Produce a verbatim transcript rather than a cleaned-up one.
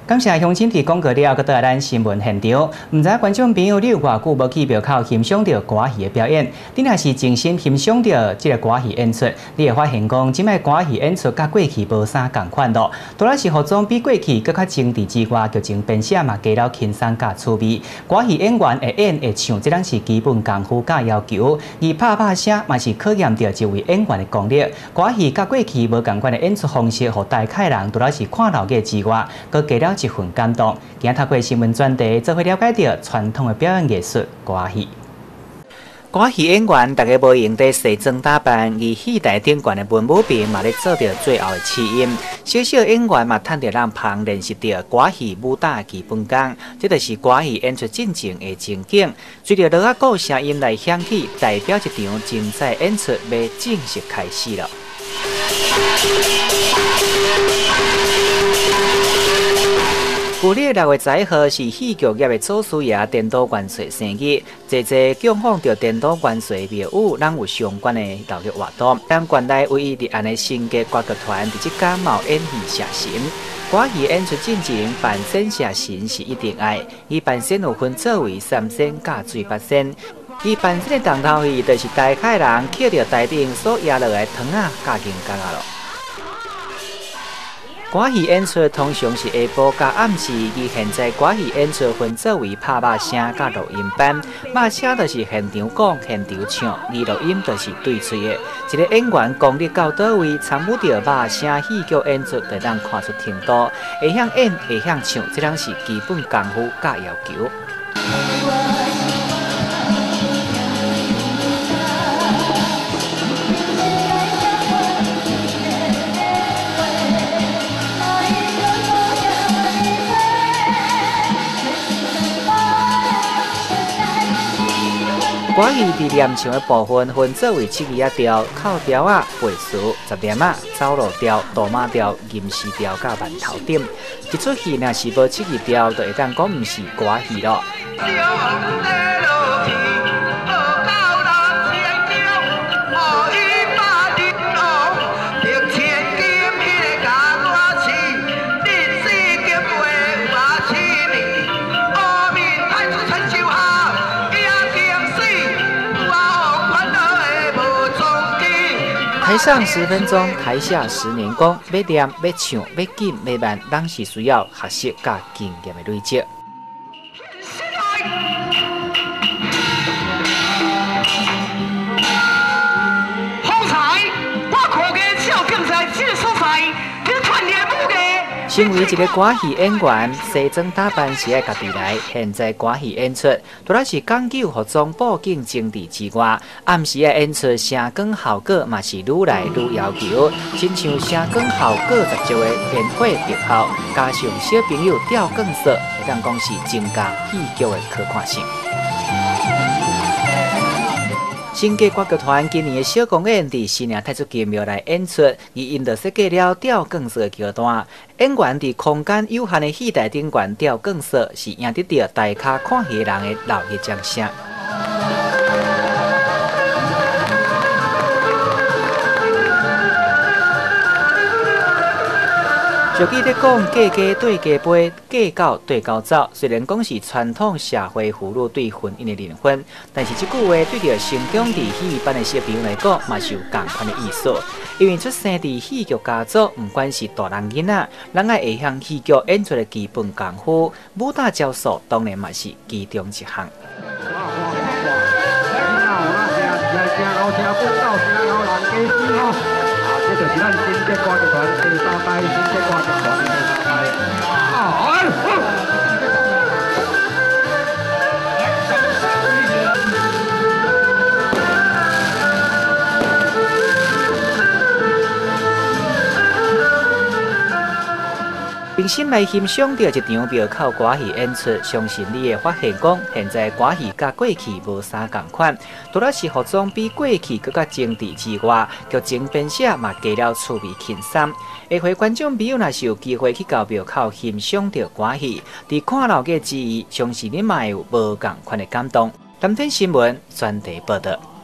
感谢乡亲提供过了，搁倒来咱新闻现场。唔知观众朋友，你有偌久无去庙口欣赏到歌戏的表演？你若是真心欣赏到这个歌戏演出，你会发现讲，即摆歌戏演出甲过去无啥共款咯。除了是服装比过去更较精致之外，剧情编写嘛加了轻松甲趣味。歌戏演员会演会唱，这拢是基本功夫甲要求。而拍拍声嘛是考验着一位演员的功力。歌戏甲过去无共款的演出方式，互大概人除了是看热闹之外，佮加了一份感动。今日透过新闻专题，做伙了解到传统的表演艺术歌戏。歌戏演员大家无用在西装打扮，而戏台顶悬的文武兵嘛咧做着最后的试音。小小演员嘛，趁着让旁认识到歌戏武打基本功，这就是歌戏演出进程的情景。随着锣鼓声音来响起，代表一场精彩演出要正式开始了。旧历六月十一号是戏剧业的祖师爷颠倒元帅生日，侪侪供奉着颠倒元帅庙宇，咱有相关的教育活动。咱县内唯一立案的新家歌剧团，伫即间嘛有演戏写神。歌戏演出进程，扮仙写神是一定爱。伊扮仙有分作为三仙甲水八仙。伊扮仙的重头戏，就是大概人捡着台顶所压落来糖啊、甲金角啊咯。歌戏演出通常是下晡甲暗时，而现在歌戏演出分作为拍肉声甲录音版。肉声就是现场讲、现场唱，而录音就是对嘴的。一个演员功力到倒位，参与着肉声戏剧演出，就当看出程度。会晓演、会晓唱，这拢是基本功夫甲要求。歌戏伫念唱的部分分作为七字调、口调啊、背词、十连啊、走路调、大马调、吟诗调甲万头点。一出戏若是无七字调，就会当讲毋是歌戏咯。台上十分钟，台下十年功。要念、要唱、要紧、要慢，拢是需要学习甲经验的累积。风采，我看嘅小竞赛这个所在，去锻炼武艺。身为一个歌戏演员，西装打扮是爱家己来。现在歌戏演出，除了是讲究服装布景精致之外，暗时的演出声光效果嘛是愈来愈要求。亲像声光效果十足的烟火特效，加上小朋友吊光色，会当讲是增加戏剧的可看性。新家歌剧团今年的小公演伫新营太子金庙来演出，而因就设计了吊光色的桥段。演员伫空间有限的戏台顶悬吊光色，是赢得到大咖看戏人的热烈掌声。俗语咧讲，价价对价杯，价高对高走。虽然讲是传统社会妇女对婚姻的认婚，但是这句话对着成长伫戏班的小朋友来讲，嘛是有同款的意思。因为出生伫戏剧家族，不管是大人囡仔，咱爱会晓戏剧演出的基本功夫，武打招数当然嘛是其中一项。这就是咱新界歌剧团第三代新界歌剧团的第三代。平心来欣赏到一场庙口歌戏演出，相信你会发现讲，现在歌戏甲过去无啥共款，除了是服装比过去更加精致之外，剧情编写嘛加了趣味轻松。下回观众朋友若是有机会去到庙口欣赏到歌戏，伫看热闹之余，相信你嘛会有无共款的感动。蓝天新闻专题报道。